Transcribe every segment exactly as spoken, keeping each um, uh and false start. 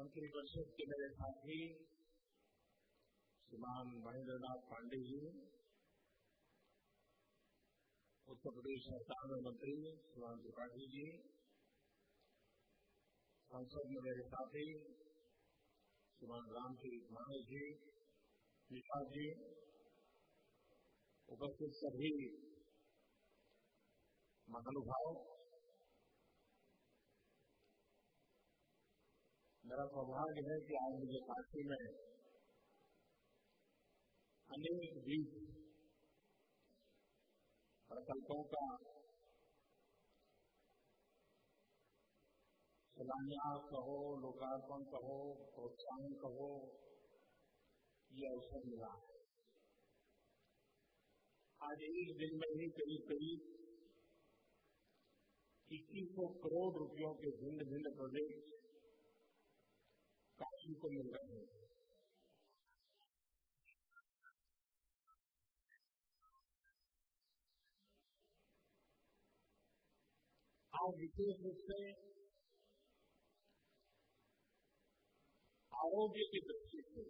मंत्रिपरिषद के मेरे साथी श्रीमान महेंद्र नाथ पांडे जी, उत्तर प्रदेश सरकार में मंत्री श्रीमान त्रिपाठी जी, संसद में मेरे साथी श्रीमान रामचरित मानस जी, निषाद जी, उपस्थित सभी महानुभाव, मेरा सौभाग्य है कि आज मुझे काशी में अनेक बीज प्रकल्पों का शिलान्यास कहो, लोकार्पण कहो, प्रोत्साहन कहो, ये अवसर मिला है। आज एक दिन में ही करीब करीब इक्कीस सौ करोड़ रुपयों के भिन्न भिन्न प्रोजेक्ट काशी को मिल रहे हैं। आज विशेष रूप से आरोग्य की दृष्टि से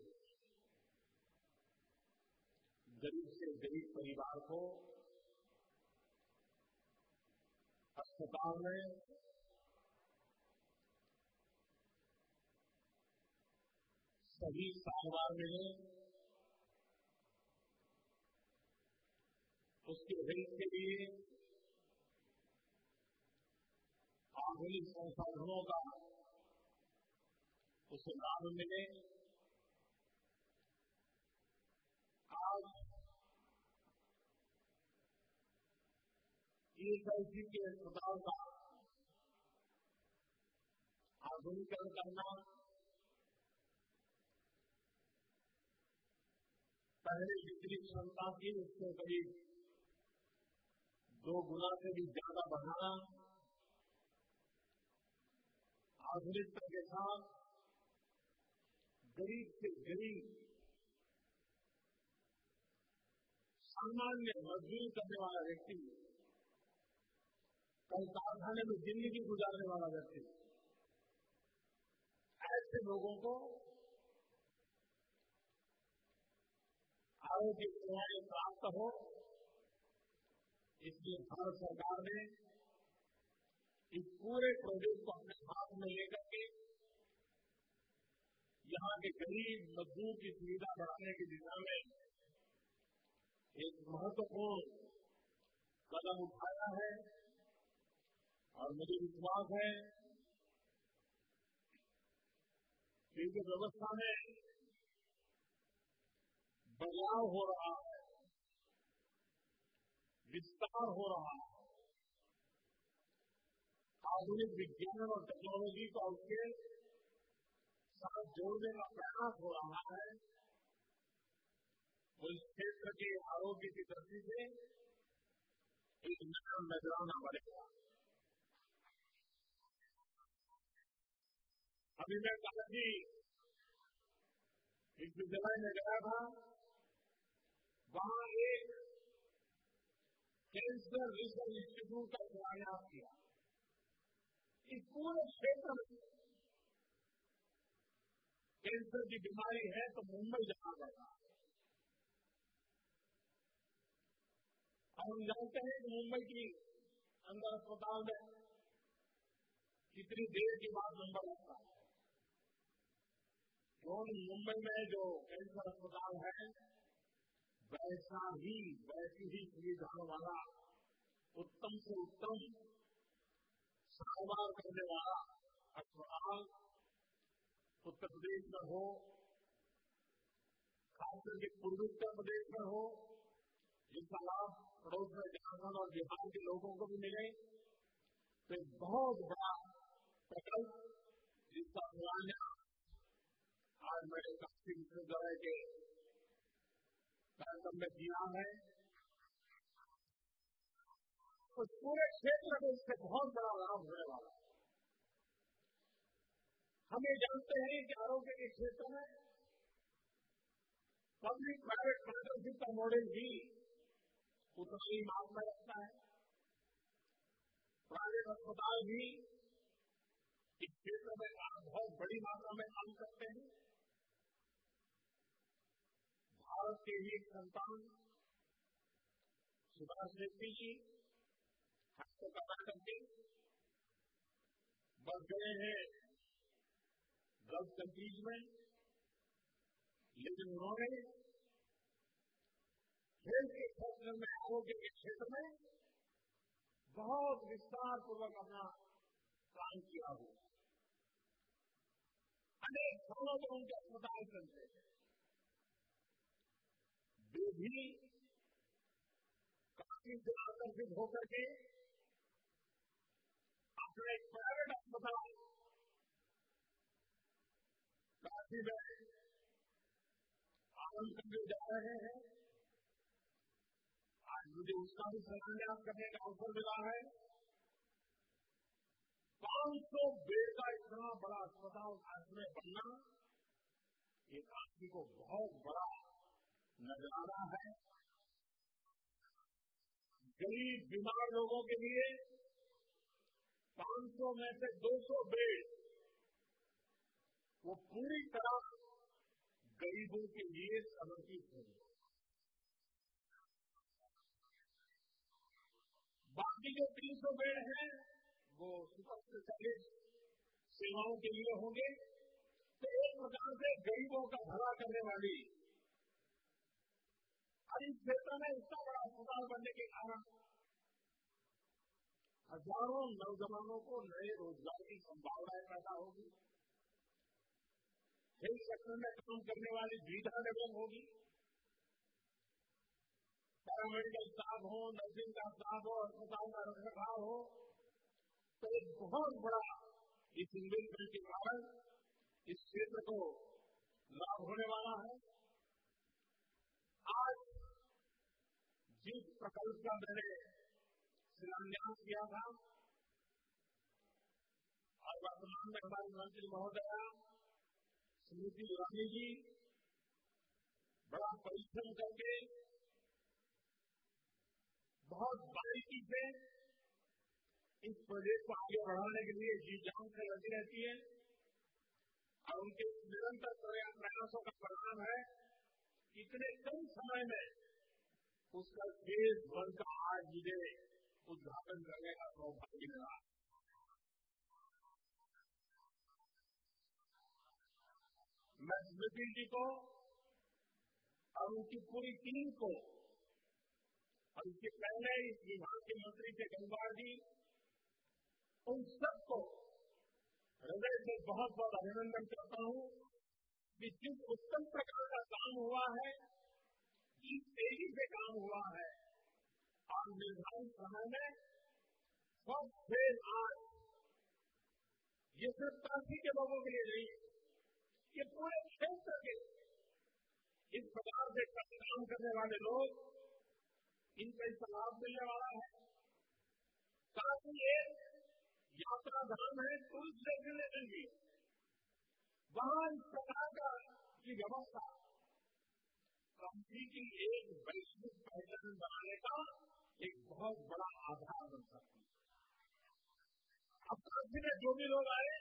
गरीब से गरीब परिवार को अस्पताल में सभी सारवार मिले, उसके हेल्थ के लिए आधुनिक संसाधनों का उसे लाभ मिले। आज ईएसआईसी के अस्पताल का आधुनिकीकरण करना, पहले जितनी क्षमता थी उससे करीब दो गुना से भी ज्यादा बढ़ाना, आधुनिकता के साथ गरीब से गरीब सामान्य मजदूरी करने वाला व्यक्ति, कल कारखाने में जिंदगी गुजारने वाला व्यक्ति, ऐसे लोगों को आरोग्य सेवाएं प्राप्त हो, इसलिए भारत सरकार ने इस पूरे प्रोजेक्ट को अपने हाथ में लेकर के यहां के गरीब मजदूर की सुविधा बढ़ाने की दिशा में एक महत्वपूर्ण कदम उठाया है। और मुझे विश्वास है कि इस व्यवस्था में बदलाव हो रहा है, विस्तार हो रहा है, आधुनिक विज्ञान और टेक्नोलॉजी को उसके साथ जोड़ने का प्रयास हो रहा है। तो इस क्षेत्र के आरोग्य की दृष्टि से एक नया नजराना बनेगा। अभी मैं काशी विश्वविद्यालय में गया था, वहां एक कैंसर रिसर्च इंस्टीट्यूट का शिलान्यास किया। इस पूरे क्षेत्र में कैंसर की बीमारी है तो मुंबई जाना पड़ता है। और हम जानते हैं कि मुंबई की अंदर अस्पताल में कितनी देर के बाद नंबर लगता है। और मुंबई में जो कैंसर अस्पताल है, वैसा ही वैसी ही सुविधाओं वाला उत्तम से उत्तम सारवार करने वाला अस्पताल उत्तर प्रदेश में हो, खासकर के पूर्वी उत्तर प्रदेश में हो, जिसका लाभ पड़ोस में झारखंड और बिहार के लोगों को भी मिले। तो एक बहुत बड़ा प्रकल्प जिसका शिलान्यास आज मैंने काशी विश्वविद्यालय के कार्यक्रम में किया है। तो पूरे क्षेत्र में इससे बहुत बड़ा लाभ होने वाला है। हम ये जानते हैं कि आरोग्य के क्षेत्र में पब्लिक प्राइवेट पार्टनरशिप का मॉडल भी उतना ही मांग में रखता है। प्राइवेट अस्पताल भी इस क्षेत्र में बहुत बड़ी मात्रा में काम करते हैं। भारत के ही एक संतान सुभाष रेड्डी जी हस्त कर्नाटक के बस गए हैं गल्फ कंट्रीज में, लेकिन उन्होंने खेल के क्षेत्र में, आरोग्य के क्षेत्र में बहुत विस्तार पूर्वक अपना काम किया हुआ। अनेक सालों में उनके अस्पताल चलते हैं। वे भी काफी आकर्षित होकर के अपने प्राइवेट अस्पताल काफी में आनंद करने जा रहे हैं। आज मुझे उसका भी शिलान्यास करने का अवसर मिला है। पांच सौ बेड का इतना बड़ा अस्पताल आज में बनना ये काशी को बहुत बड़ा नजराना है। गरीब बीमार लोगों के लिए पांच सौ में से दो सौ बेड वो पूरी तरह गरीबों के लिए समर्पित है। बाकी जो तीन सौ बेड हैं वो सुपर स्पेशलिस्ट सेवाओं के लिए होंगे। तो एक प्रकार से गरीबों का भला करने वाली और इस क्षेत्र में इतना बड़ा अस्पताल बनने के कारण हजारों नौजवानों को नए रोजगार की संभावनाएं पैदा होगी। हेल्थ सेक्टर में काम करने वाली सुविधा डेवलप होगी। पैरामेडिकल स्टाफ हो, नर्सिंग का स्टाफ हो, अस्पताल का रखरखाव हो, तो एक बहुत बड़ा इस इन्वेस्टमेंट के कारण इस क्षेत्र को लाभ होने वाला है। आज जिस प्रकल्प का मैंने शिलान्यास किया था और वर्तमान में हमारे मंत्री महोदया स्मृति ईरानी जी बड़ा परिश्रम करके बहुत बारीकी से इस प्रोजेक्ट को आगे बढ़ाने के लिए जी जान से लगी रहती है और उनके निरंतर प्रयासों का परिणाम है इतने कम समय में उसका फेज वन का आज मुझे उद्घाटन करने का सौभाग्य मिला। मैं स्मृति जी को और उनकी पूरी टीम को और इसके पहले इस विभाग के मंत्री थे गंगवार जी, उन सबको हृदय से बहुत बहुत अभिनंदन करता हूं कि जिस उत्तम प्रकार का काम हुआ है, जिस तेजी से काम हुआ है और निर्धारित समय में फर्स्ट फेज आज ये सिर्फ काशी के लोगों के लिए नहीं, ये पूरे क्षेत्र के इस प्रकार से काम करने वाले लोग इनका इसका लाभ मिलने वाला है। काशी एक यात्रा धाम है, टूरिस्ट डेस्टिनेशन भी, वहां इस प्रकार का की व्यवस्था काशी की एक वैश्विक पहचान बनाने का एक बहुत बड़ा आधार बन सकती है। अब काशी में जो भी लोग आए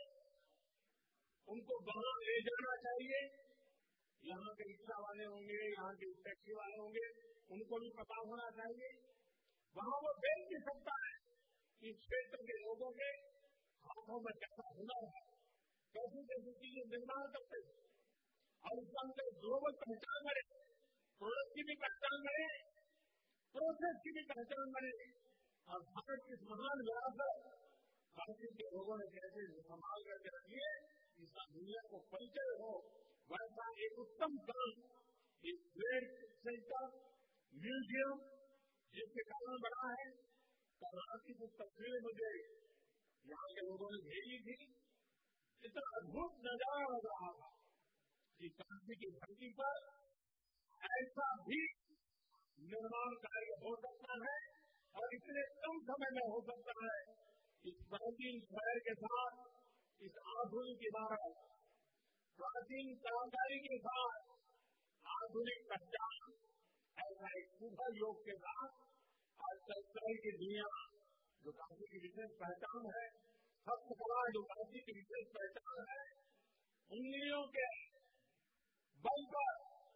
उनको वहां ले जाना चाहिए। यहाँ के रिक्शा वाले होंगे, यहाँ के टैक्सी वाले होंगे, उनको भी पता होना चाहिए। वहां वो देख भी सकता है कि इस क्षेत्र के लोगों के हाथों में कैसा हुनर है, कैसी कैसी चीजें निर्माण करते हैं और इसका उनके ग्लोबल पहचान बने, प्रोडक्ट की भी पहचान बने, प्रोसेस की भी पहचान बने और भारत की महान विरासत काशी के लोगों ने कैसे संभाल करके रखी है, इसका दुनिया को परिचय हो। वैसा एक उत्तम काम इस ट्रेड सेंटर म्यूजियम जिसके कारण बना है। कर्नाटक की कुछ तस्वीरें मुझे यहाँ के लोगों ने भेजी थी, इतना अद्भुत नजारा लग रहा था कि काशी की धरती पर ऐसा भी निर्माण कार्य हो सकता है और इतने कम समय में हो सकता है। इस प्राचीन शहर के साथ इस आधुनिक इमारत, प्राचीन कलाकारी के साथ आधुनिक पहचान, ऐसा एक सुपर योग के साथ आज टेक्सटाइल की दुनिया जो काशी की विशेष पहचान है, हस्तकला जो भारतीय की विशेष पहचान है, उंगलियों के बल पर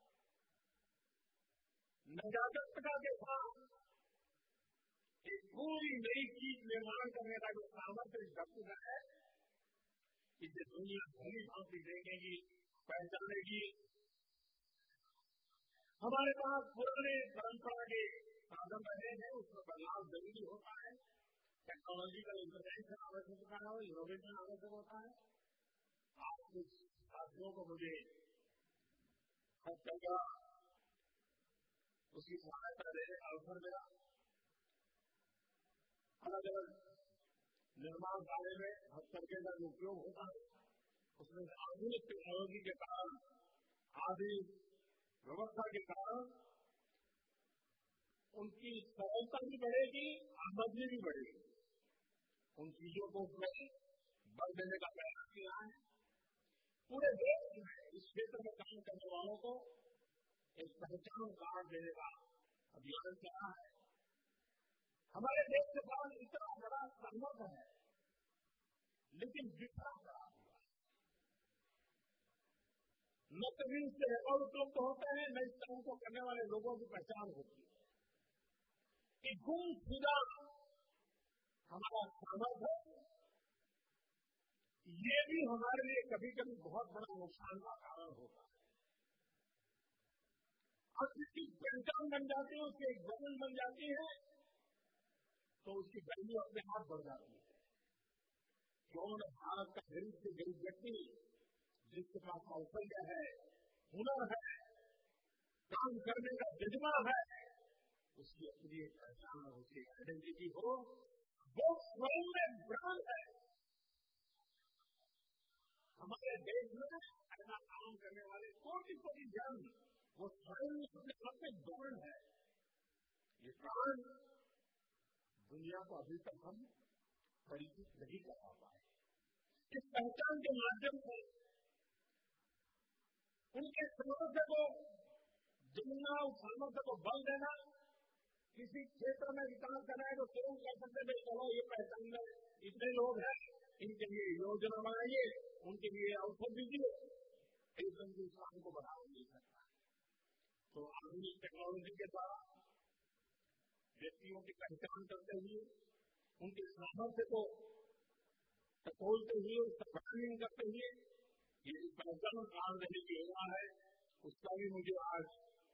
नजाकत के साथ एक पूरी नई चीज निर्माण करने का जो सामर्थ्य इस धरती का है, इसे दुनिया भली भांति देखेगी, पहचानेगी। हमारे पास पुराने परंपरा के साधन रहे हैं, उसमें बदलाव जरूरी होता है। टेक्नोलॉजिकल इंटरवेंशन आवश्यक होता है, इनोवेशन आवश्यक होता है। आज कुछ साथियों को मुझे हर जगह उसकी सहायता देने का अवसर मिला। अलग अलग निर्माण कार्य में हस्तकरघे का जो उपयोग होता है, उसमें आधुनिक टेक्नोलॉजी के कारण, आधुनिक व्यवस्था के कारण उनकी सरलता भी बढ़ेगी, आमदनी भी बढ़ेगी। उन चीजों को उसमें बल देने का प्रयास किया है। पूरे देश में इस क्षेत्र में काम करने वालों को एक पहचान कार्ड देने का अभियान चला है। हमारे देश के पास इतना बड़ा सामर्थ्य है, लेकिन बिखरा पड़ा हुआ है। न कभी इससे रिकॉर्ड उपलब्ध होते हैं, न इस काम को करने वाले लोगों की पहचान होती है। एक गुमशुदा हमारा सामर्थ्य है, ये भी हमारे लिए कभी कभी बहुत बड़ा नुकसान का कारण होता है। और जिसकी पहचान बन जाती है, उसकी एक वजन बन जाती है, तो उसकी वैल्यू अपने आप बढ़ जाती है। कौन भारत का गरीब से गरीब व्यक्ति जिसके पास कौशल्य है, हुनर है, काम करने का जज्बा है, उसकी अपनी एक पहचान और उसकी आइडेंटिटी हो, वो स्वयं में ब्रांड है। हमारे देश में ऐसा काम करने वाले कोटि कोटि जन, वो स्वयं अपने सबसे ब्रांड है। ये ब्रांड दुनिया को अभी तक हम परिचित नहीं करा पाए। इस पहचान के माध्यम से उनके सामर्थ्य को जोड़ना, उस सामर्थ्य को बल देना, किसी क्षेत्र में विकास करना है तो तुरंत कह सकते हैं, चलो ये पहचान में इतने लोग हैं, इनके लिए योजना बनाइए, उनके लिए अवसर दीजिए, एकदम से उस काम को बढ़ावा मिल सकता है। तो आधुनिक टेक्नोलॉजी के द्वारा व्यक्तियों की पहचान करते हुए, उनके सामर्थ्य को टटोलते हुए, उसका वर्णन करते हुए, ये पहचान कार्ड देने की योजना है, उसका भी मुझे आज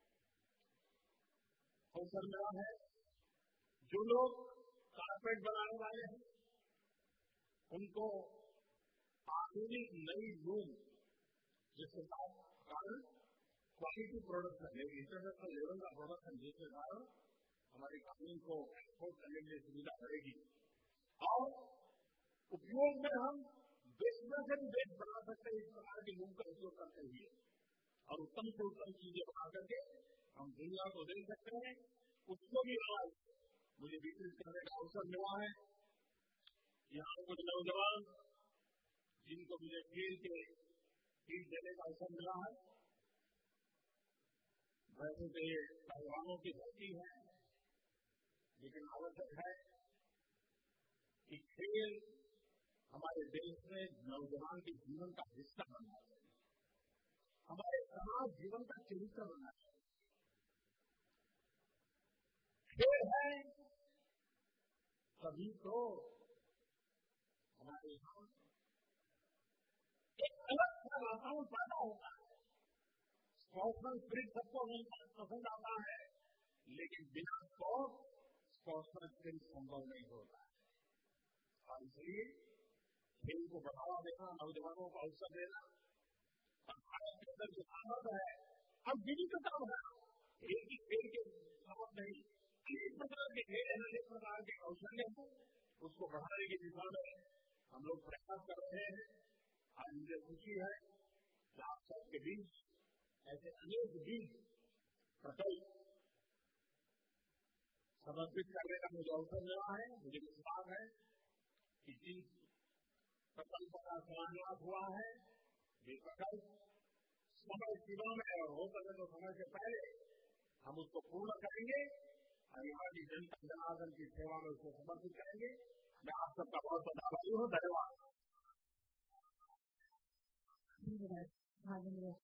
अवसर मिला है। जो लोग कारपेट बनाने वाले हैं, उनको आधुनिक नई लूम, जिसके साथ कारण क्वालिटी प्रोडक्शन, इंटरनेशनल लेवल का प्रोडक्शन, जिसके कारण हमारी कंपनी को एक्सपोर्ट करने के लिए सुविधा बढ़ेगी और उपयोग में हम देश में से भी देश बना सकते हैं। इस प्रकार की लूम का उपयोग करते हुए और उत्तम से उत्तम चीजें बना करके हम दुनिया को दे सकते हैं। उसको भी आज मुझे विकसित करने का अवसर मिला है। यहाँ कुछ नौजवान जिनको मुझे खेल के टीम देने का अवसर मिला है, वैसे तो ये पहलवानों की धरती है, लेकिन आवश्यक है कि खेल हमारे देश में नौजवान के जीवन का हिस्सा बनना चाहिए, हमारे समाज जीवन का चरित्र बनना चाहिए। खेल है तभी तो हमारे यहाँ एक अलग सा वातावरण पैदा होता है। स्पोर्ट्समैन स्पिरिट सबको पसंद आता है, लेकिन बिना स्पोर्ट स्पोर्ट्समैन स्पिरिट संभव नहीं होता है। और इसलिए खेल को बढ़ावा देना, नौजवानों को अवसर देना और भारत के अंदर जो सामर्थ्य है, अब विविधता है, एक ही खेल के समझ नहीं, अनेक प्रकार के खेल, अनेक प्रकार के कौशल्य हैं, उसको बढ़ाने की दिशा में हम लोग प्रयास कर रहे हैं। आज मुझे खुशी है कि आप सबके बीच ऐसे अनेक बीज प्रकल्प समर्पित करने का मुझे अवसर मिला है। मुझे विश्वास है कि जिन प्रकल्पों का शिलान्यास हुआ है, ये प्रकल्प समय सीमा में और हो सके तो समय से पहले हम उसको पूर्ण करेंगे और यहाँ की जनता जनार्दन की सेवा में उसको समर्पित करेंगे। मैं आप सबका बहुत बहुत आभारी हूँ। धन्यवाद।